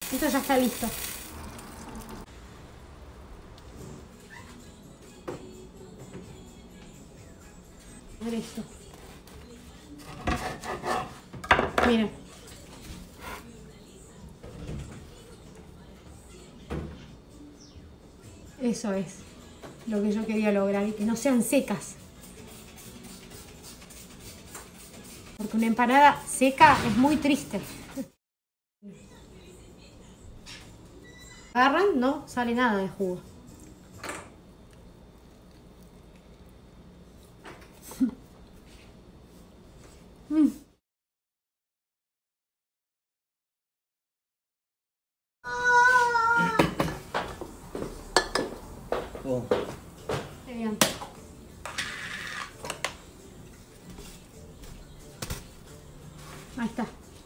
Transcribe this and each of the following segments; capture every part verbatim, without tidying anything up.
Esto ya está listo. A ver esto. Miren. Eso es lo que yo quería lograr, y que no sean secas. Porque una empanada seca es muy triste. Agarran, no sale nada de jugo. mm. Oh. Qué bien. Ahí está.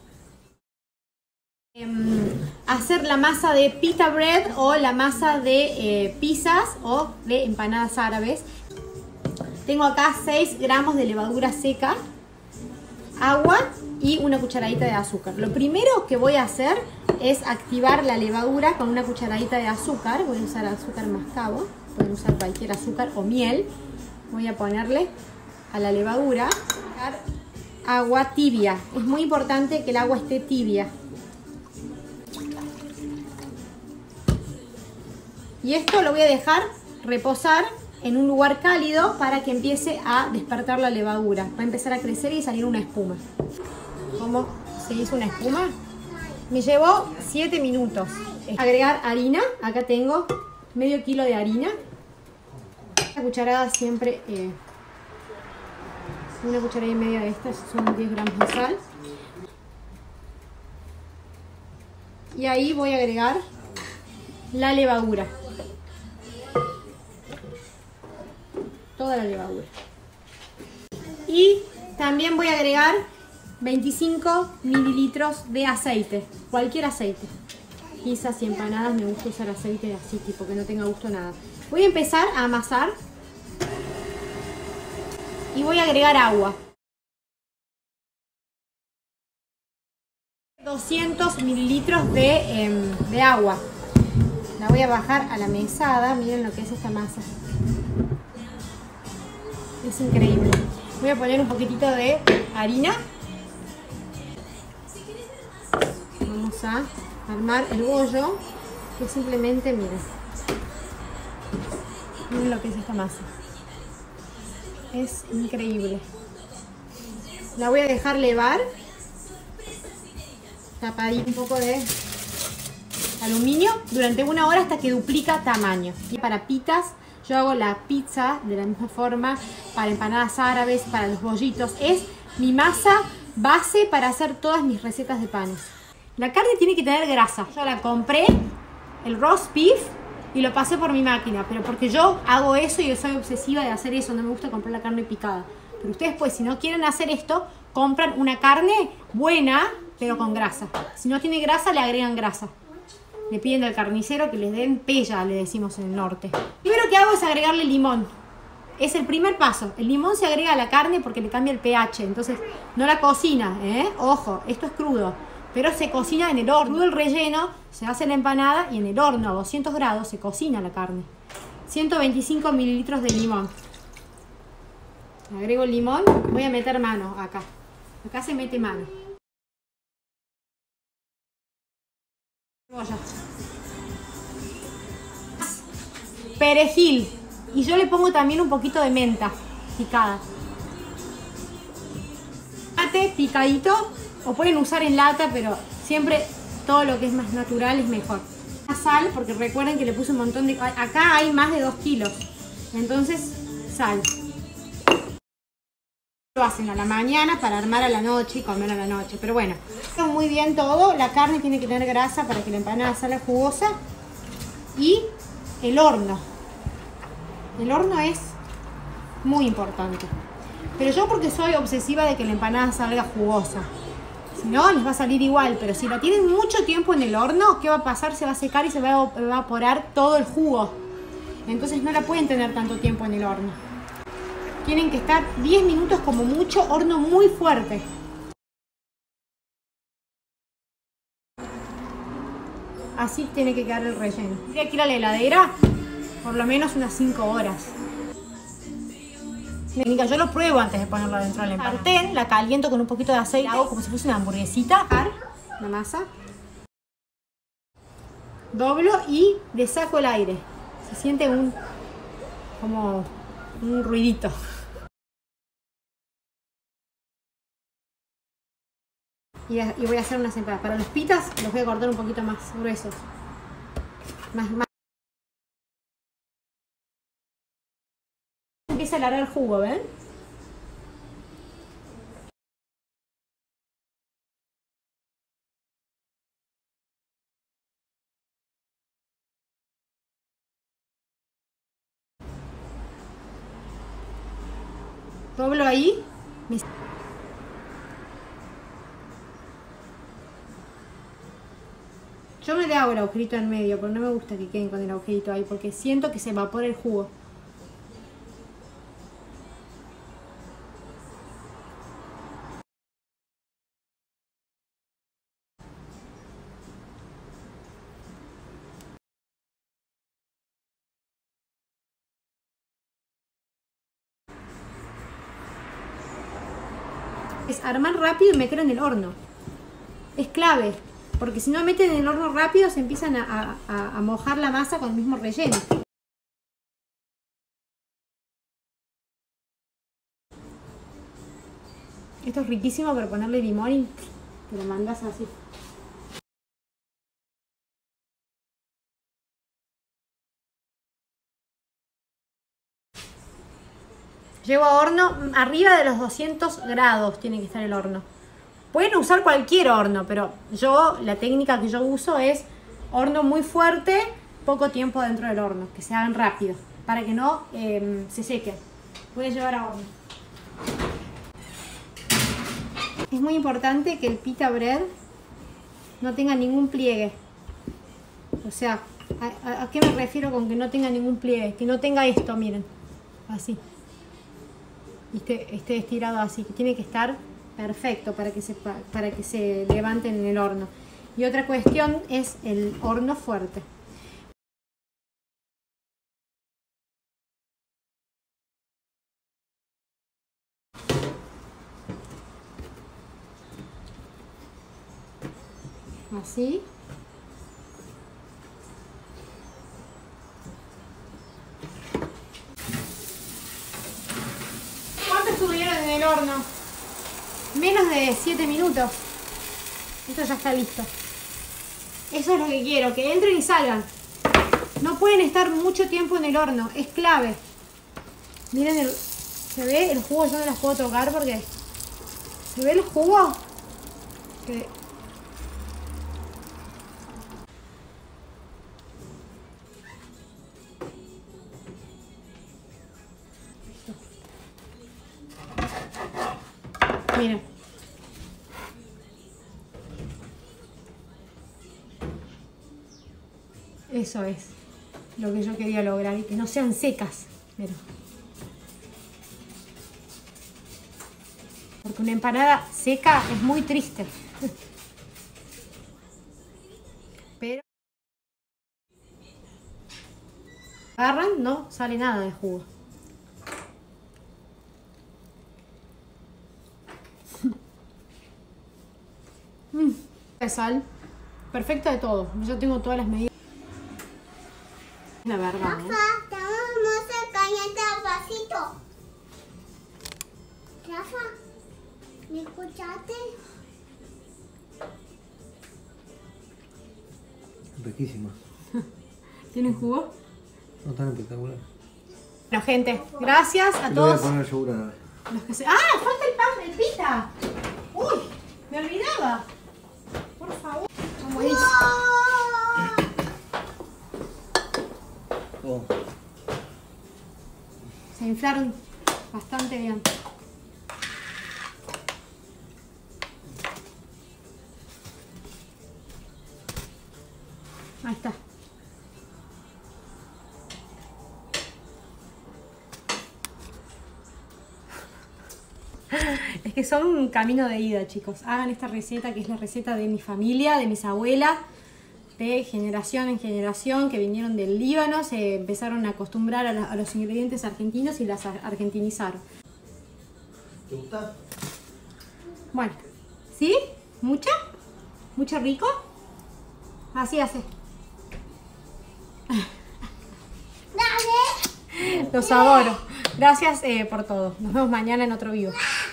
Eh, hacer la masa de pita bread o la masa de eh, pizzas o de empanadas árabes. Tengo acá seis gramos de levadura seca, agua y una cucharadita de azúcar. Lo primero que voy a hacer es activar la levadura con una cucharadita de azúcar. Voy a usar azúcar mascabo, pueden usar cualquier azúcar o miel. Voy a ponerle a la levadura agua tibia. Es muy importante que el agua esté tibia. Y esto lo voy a dejar reposar en un lugar cálido para que empiece a despertar la levadura. Va a empezar a crecer y salir una espuma. ¿Cómo se hizo una espuma? Me llevó siete minutos. Agregar harina. Acá tengo medio kilo de harina. Una cucharada siempre, eh, una cucharada y media de estas, son diez gramos de sal. Y ahí voy a agregar la levadura. Toda la levadura. Y también voy a agregar veinticinco mililitros de aceite, cualquier aceite. Pizzas y empanadas me gusta usar aceite así, tipo que no tenga gusto nada. Voy a empezar a amasar y voy a agregar agua. doscientos mililitros de, eh, de agua. La voy a bajar a la mesada. Miren lo que es esta masa. Es increíble. Voy a poner un poquitito de harina. Vamos a armar el bollo, que simplemente, miren, miren lo que es esta masa. Es increíble. La voy a dejar levar, tapadita, un poco de aluminio durante una hora hasta que duplica tamaño. Y para pitas, yo hago la pizza de la misma forma para empanadas árabes, para los bollitos. Es mi masa base para hacer todas mis recetas de panes. La carne tiene que tener grasa. Yo la compré, el roast beef, y lo pasé por mi máquina. Pero porque yo hago eso y yo soy obsesiva de hacer eso. No me gusta comprar la carne picada. Pero ustedes, pues, si no quieren hacer esto, compran una carne buena, pero con grasa. Si no tiene grasa, le agregan grasa. Le piden al carnicero que les den pella, le decimos en el norte. Lo primero que hago es agregarle limón. Es el primer paso. El limón se agrega a la carne porque le cambia el pH. Entonces no la cocina, ¿eh? Ojo, esto es crudo. Pero se cocina en el horno. Crudo el relleno, se hace la empanada y en el horno a doscientos grados se cocina la carne. ciento veinticinco mililitros de limón. Agrego el limón. Voy a meter mano acá. Acá se mete mano. Cebolla. Perejil. Y yo le pongo también un poquito de menta picada. Tomate picadito, o pueden usar en lata, pero siempre todo lo que es más natural es mejor. La sal, porque recuerden que le puse un montón de... Acá hay más de dos kilos. Entonces, sal. Lo hacen a la mañana para armar a la noche y comer a la noche. Pero bueno, está muy bien todo. La carne tiene que tener grasa para que la empanada salga jugosa. Y el horno. El horno es muy importante. Pero yo porque soy obsesiva de que la empanada salga jugosa. Si no, les va a salir igual. Pero si la tienen mucho tiempo en el horno, ¿qué va a pasar? Se va a secar y se va a evaporar todo el jugo. Entonces no la pueden tener tanto tiempo en el horno. Tienen que estar diez minutos como mucho, horno muy fuerte. Así tiene que quedar el relleno. Tendría que ir a la heladera por lo menos unas cinco horas. Yo lo pruebo antes de ponerlo dentro de la empanada. La sartén la caliento con un poquito de aceite. Hago como si fuese una hamburguesita. La masa. Doblo y le saco el aire. Se siente un como un ruidito. Y, y voy a hacer unas empanadas. Para los pitas los voy a cortar un poquito más gruesos. Más, más. Empieza a alargar el jugo, ¿ven? Doblo ahí. Yo me le hago el agujerito en medio, pero no me gusta que queden con el agujerito ahí, porque siento que se evapora el jugo. Es armar rápido y meter en el horno. Es clave, porque si no meten en el horno rápido se empiezan a, a, a mojar la masa con el mismo relleno. Esto es riquísimo para ponerle limón y te lo mandas así. Llevo a horno arriba de los doscientos grados, tiene que estar el horno. Pueden usar cualquier horno, pero yo, la técnica que yo uso es horno muy fuerte, poco tiempo dentro del horno, que se hagan rápido, para que no eh, se sequen. Voy a llevar a horno. Es muy importante que el pita bread no tenga ningún pliegue. O sea, ¿a, a, a qué me refiero con que no tenga ningún pliegue? Que no tenga esto, miren, así. Esté, esté estirado así, que tiene que estar perfecto para que, se, para que se levanten en el horno. Y otra cuestión es el horno fuerte. Así. ¿Cuánto estuvieron en el horno? Menos de siete minutos. Esto ya está listo. Eso es lo que quiero, que entren y salgan. No pueden estar mucho tiempo en el horno, es clave. Miren, el, ¿se ve el jugo? Yo no las puedo tocar porque... ¿Se ve el jugo? Que... Miren. Eso es lo que yo quería lograr, y que no sean secas. Miren. Porque una empanada seca es muy triste. Pero agarran, no sale nada de jugo. De sal, perfecta de todo. Yo tengo todas las medidas. La verdad, ¿eh? Rafa, te vamos a cañar el vasito. Rafa, ¿me escuchaste? Riquísima. ¿Tienen jugo? No tan espectacular. Bueno, gente, gracias a Le todos. voy a poner yogur a la vez. Los que se... ¡Ah! ¡Falta el pan, el pita! ¡Uy! Me olvidaba. Por favor. Como dice. Oh. Se inflaron bastante bien. Ahí está. Es que son un camino de ida, chicos. Hagan esta receta, que es la receta de mi familia, de mis abuelas. de generación en generación que vinieron del Líbano, se empezaron a acostumbrar a, la, a los ingredientes argentinos y las argentinizaron. ¿Te gusta? Bueno, ¿sí? ¿Mucho? ¿Mucho rico? Así hace. Dale. Los adoro. Gracias eh, por todo. Nos vemos mañana en otro video.